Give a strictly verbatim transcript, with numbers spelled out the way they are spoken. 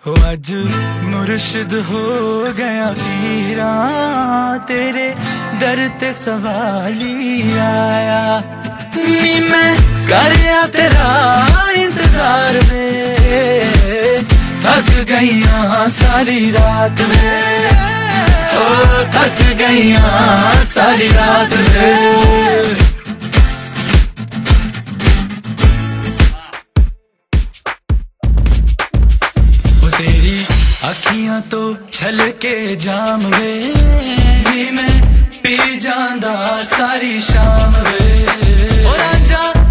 हो अज मुर्शिद हो गया पीरा, तेरे दर ते सवाली आया। नी मैं करया तेरा इंतजार वे, थक गईया सारी रात वे, हो थक गईया सारी रात वे। तेरी अखियां तो छलके जाम वे, नी मैं पी जांदा सारी शाम वे। ओ रांझा